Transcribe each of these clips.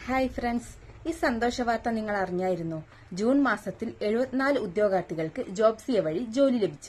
Hi friends, ഈ സന്തോഷ വാർത്ത നിങ്ങൾ അറിഞ്ഞായിരുന്നോ? ജൂൺ മാസത്തിൽ 74 ഉദ്യോഗാർത്ഥികൾക്ക് ജോബ്സിയ വഴി ജോലി ലഭിച്ചു.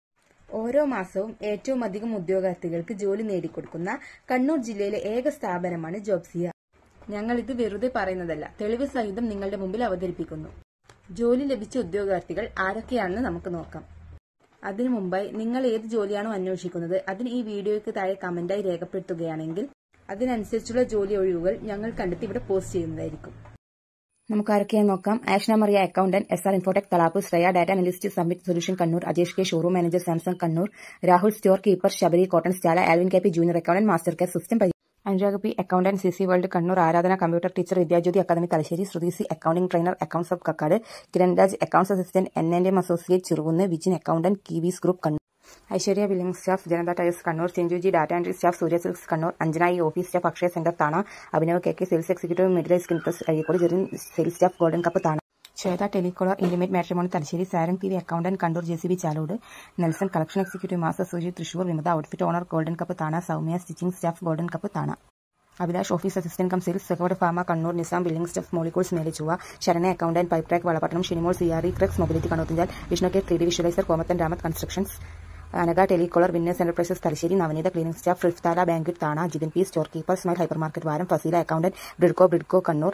ഓരോ മാസവും ഏറ്റവും അധികം ഉദ്യോഗാർത്ഥികൾക്ക് ജോലി നേടിക്കൊടുക്കുന്ന കണ്ണൂർ ജില്ലയിലെ ഏക സ്ഥാപനമാണ് ജോബ്സിയ. ഞങ്ങൾ ഇത് വെറുതെ പറയുന്നതല്ല, തെളിവ് സഹിതം നിങ്ങളുടെ മുമ്പിൽ അവതരിപ്പിക്കുന്നു. ജോലി ലഭിച്ച ഉദ്യോഗാർത്ഥികൾ ആരൊക്കെയാണെന്ന് നമുക്ക് നോക്കാം. അതിനു മുമ്പായി നിങ്ങൾ ഏത് ജോലിയാണോ അന്വേഷിക്കുന്നത് അതിന് ഈ വീഡിയോയ്ക്ക് താഴെ കമന്റായി രേഖപ്പെടുത്തുകയാണെങ്കിൽ അതിനനുസരിച്ചുള്ള ജോലി ഒഴിവുകൾ ഞങ്ങൾ കണ്ടെത്തി ഇവിടെ പോസ്റ്റ് ചെയ്യുന്നതായിരിക്കും. നമുക്ക് ആരൊക്കെയായി നോക്കാം. Ashna Mariya accountant, SR Infotech Thalap, Shreya data analyst submit solution Kannur, Ajesh K showroom manager Samsung Kannur, Rahul store keeper Sabari cotton സ്റ്റാല, Alvin K P junior accountant master care system, Anurag P accountant CC world Kannur, Aradhana computer teacher Vidyajyothi academy Thalassery, Shruthi C accounting trainer accounts of Kakkad, Kiran Raj accounts assistant NM associate Cherukunnu, Vijin accountant Kiwis group Kannur, Aishwarya billing staff Janata tyres Kannur, Chinchuji data entry staff Surya silks Kannur, അഞ്ജനായി office staff Akshaya centre Thana, Abhinav KK sales executive middle skin plus Azhikode, Jerin sales staff golden cup Thana, Shweta telecaller intimate matrimony Thalassery, Sarang TV accountant Kannur, JCB Chalode, Nelson collection executive master Suji Thrissur, Vimatha outfit owner golden cup Thana, Soumya stitching staff golden cup Thana, Abhilash office assistant cum sales സെക്കോർഡ് ഫാമ Kannur, Nizam billing staff മോളിക്കൂൾസ് Melechovva, Sharana accountant pipe track Valapattanam, Shinimol CRE ക്രെക്സ് mobility Kannur, Vishnu K 3D visualiser Komathan Ramath constructions, Anagha telecaller winners enterprises Thalassery, Navaneetha cleaning staff റിഫ്താല banquet Thana, Jithin P store keeper smile hyper market Varam, Faseela accountant ബ്രിഡ്കോ Kannur,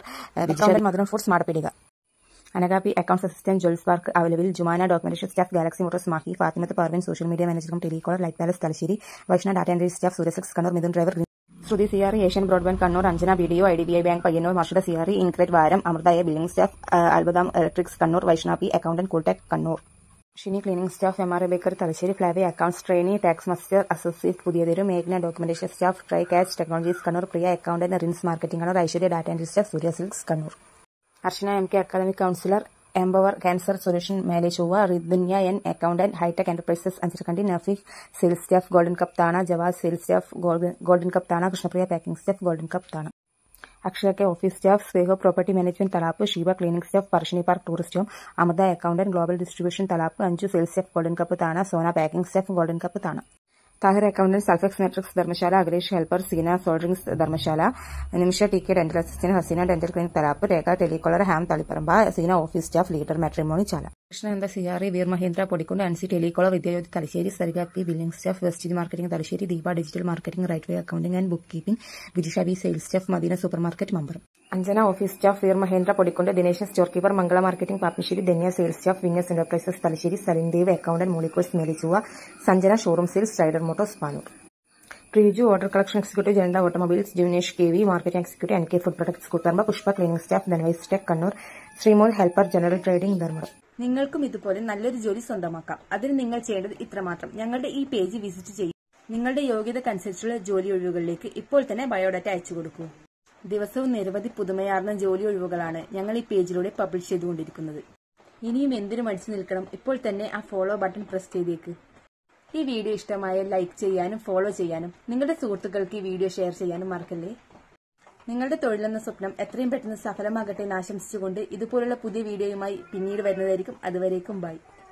mother foods Madappeedika, Anagha P accounts assistant ജോൽസ് park available, Jumana documentation staff galaxy motors Mahe, Fathimath Parveen social media manager telecaller light palace Thalassery, Vaishna data entry staff സൂര്യസിക്സ് Kannur, Mithun driver, Shruthi CRE Asian broadband Kannur, Anjana BDO IDBI bank Payyanur, Marshada CRE ഇൻക്രേറ്റ് വാരം, അമൃതയ billing staff Albadam electrics Kannur, Vaishna P accountant Cooltech Kannur, Shini cleaning staff MRA baker Thalassery, ഫ്ലാവി accounts trainee tax master associate Puthiyatheru, മേഘ്ന documentation staff try catch technologies Kannur, Priya accountant റിൻസ് marketing Kannur, Aishwarya data entry staff Surya silks Kannur, Archana MK academic counsellor empower cancer solution മേലെ ചൊവ്വ, റിദ്ബുന്യ N accountant hitech enterprises Anjarakandy, Nafeeq sales staff golden cup Thana, Jawas sales staff golden cup Thana, Krishnapriya packing staff golden cup Thana, Akshaya K office staff സ്വേഹോ property management Thalap, Sheeba cleaning staff Parassini park tourist home, Amrutha accountant global distribution Thalap, Anju sales staff golden cup Thana, Sona packing staff golden cup Thana, Thahir accountant Sulfex mattress Dharmasala, Akhilesh helper Seena solderings Dharmasala, Nimisha TK dental assistant, Haseena dental clinic Thalap, Rekha telecaller ഹാം Taliparamba, Seena office staff leader matrimony Chala, Krishnananda CRE Veer Mahendra Podikkund, Ansi telecaller Vidyajyothi Thalassery, Sarika P billing staff വെസ്റ്റേജ് marketing Thalassery, Deepa digital marketing right way accounting and book keeping, Vijisha B sales staff Madina super market Mambaram, Anjana office staff Veer Mahendra Podikkund, Dineshan store keeper Mangala marketing partnership, Dhanya sales staff winners enterprises Thalassery, Salin Dev accountant മോളിക്കോഴ്സ് Melechovva, Sanjana showroom sales rider motors Panoor, Priju order collection executive Janata automobiles, Jinesh KV marketing executive NK food products Koothuparamba, Pushpa cleaning staff ധനവൈസ് tech Kannur, Sreemol helper general trading Dharmadam. നിങ്ങൾക്കും ഇതുപോലെ നല്ലൊരു ജോലി സ്വന്തമാക്കാം. അതിന് നിങ്ങൾ ചെയ്യേണ്ടത് ഇത്രമാത്രം: ഞങ്ങളുടെ ഈ പേജ് വിസിറ്റ് ചെയ്യും. നിങ്ങളുടെ യോഗ്യതക്കനുസരിച്ചുള്ള ജോലി ഒഴിവുകളിലേക്ക് ഇപ്പോൾ തന്നെ ബയോഡാറ്റ അയച്ചു കൊടുക്കൂ. ദിവസവും നിരവധി പുതുമയാർന്ന ജോലി ഒഴിവുകളാണ് ഞങ്ങൾ ഈ പേജിലൂടെ പബ്ലിഷ് ചെയ്തുകൊണ്ടിരിക്കുന്നത്. ഇനിയും എന്തിനു മടിച്ചു നിൽക്കണം? ഇപ്പോൾ തന്നെ ആ ഫോളോ ബട്ടൺ പ്രസ് ചെയ്തേക്ക്. ഈ വീഡിയോ ഇഷ്ടമായാൽ ലൈക്ക് ചെയ്യാനും ഫോളോ ചെയ്യാനും നിങ്ങളുടെ സുഹൃത്തുക്കൾക്ക് ഈ വീഡിയോ ഷെയർ ചെയ്യാനും മറക്കല്ലേ. നിങ്ങളുടെ തൊഴിലെന്ന സ്വപ്നം എത്രയും പെട്ടെന്ന് സഫലമാകട്ടെ എന്ന് ആശംസിച്ചുകൊണ്ട് ഇതുപോലുള്ള പുതിയ വീഡിയോയുമായി പിന്നീട് വരുന്നതായിരിക്കും. അതുവരേക്കും ബൈ.